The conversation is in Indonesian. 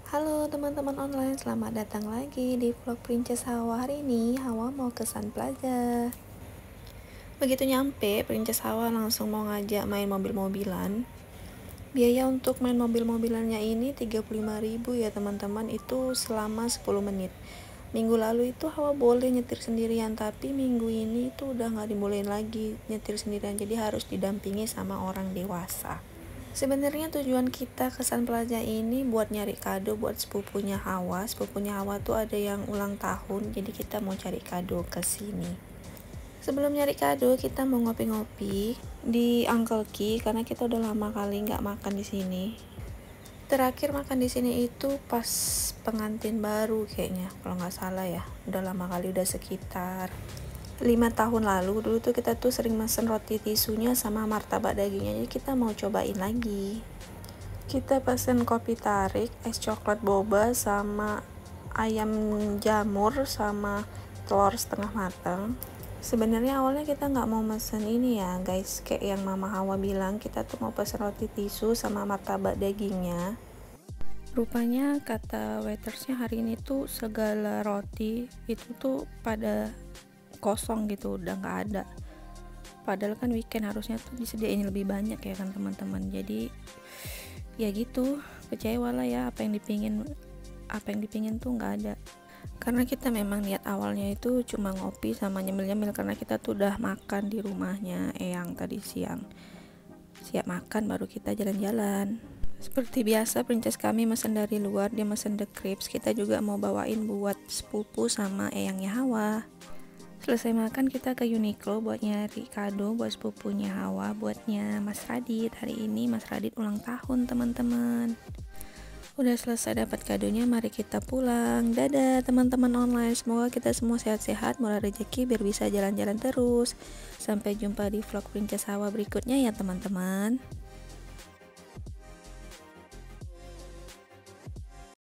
Halo teman-teman online, selamat datang lagi di vlog Princess Hawa. Hari ini Hawa mau ke Sun Plaza. Begitu nyampe, Princess Hawa langsung mau ngajak main mobil-mobilan. Biaya untuk main mobil-mobilannya ini 35.000 ya teman-teman, itu selama 10 menit. Minggu lalu itu Hawa boleh nyetir sendirian, tapi minggu ini itu udah nggak dibolehin lagi nyetir sendirian, jadi harus didampingi sama orang dewasa. Sebenarnya tujuan kita ke Sun Plaza ini buat nyari kado buat sepupunya Hawa. Sepupunya Hawa tuh ada yang ulang tahun, jadi kita mau cari kado ke sini. Sebelum nyari kado, kita mau ngopi-ngopi di Uncle Key karena kita udah lama kali nggak makan di sini. Terakhir makan di sini itu pas pengantin baru kayaknya, kalau nggak salah ya. Udah lama kali, udah sekitar 5 tahun lalu. Dulu tuh kita tuh sering mesen roti tisunya sama martabak dagingnya, jadi kita mau cobain lagi. Kita pesen kopi tarik, es coklat boba, sama ayam jamur, sama telur setengah matang. Sebenarnya awalnya kita nggak mau mesen ini ya guys, kayak yang mama Hawa bilang, kita tuh mau pesen roti tisu sama martabak dagingnya. Rupanya kata waitersnya hari ini tuh segala roti itu tuh pada kosong gitu, udah nggak ada. Padahal kan weekend harusnya tuh disediain lebih banyak ya kan teman-teman. Jadi ya gitu, kecewa lah ya, apa yang dipingin tuh nggak ada. Karena kita memang niat awalnya itu cuma ngopi sama nyemil-nyemil, karena kita tuh udah makan di rumahnya Eyang tadi siang. Siap makan baru kita jalan-jalan. Seperti biasa, princess kami mesen dari luar, dia mesen the crepes. Kita juga mau bawain buat sepupu sama Eyangnya Hawa. Selesai makan, kita ke Uniqlo buat nyari kado buat sepupunya Hawa, buatnya Mas Radit. Hari ini Mas Radit ulang tahun teman-teman. Udah selesai dapat kadonya, mari kita pulang. Dadah teman-teman online, semoga kita semua sehat-sehat, murah rezeki, biar bisa jalan-jalan terus. Sampai jumpa di vlog Princess Hawa berikutnya ya teman-teman.